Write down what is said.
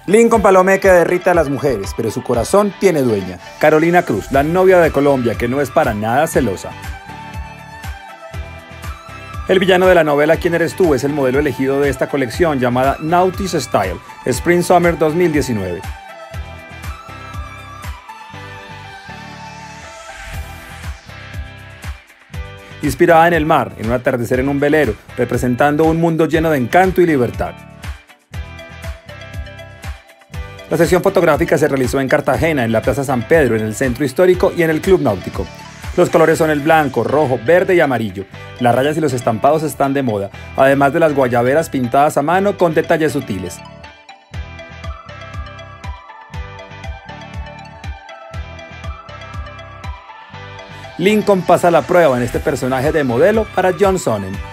Lincoln Palomeque derrita a las mujeres, pero su corazón tiene dueña. Carolina Cruz, la novia de Colombia, que no es para nada celosa. El villano de la novela ¿Quién eres tú? Es el modelo elegido de esta colección llamada Naughty's Style, Spring Summer 2019. Inspirada en el mar, en un atardecer en un velero, representando un mundo lleno de encanto y libertad. La sesión fotográfica se realizó en Cartagena, en la Plaza San Pedro, en el Centro Histórico y en el Club Náutico. Los colores son el blanco, rojo, verde y amarillo. Las rayas y los estampados están de moda, además de las guayaberas pintadas a mano con detalles sutiles. Lincoln pasa la prueba en este personaje de modelo para John Sonnen.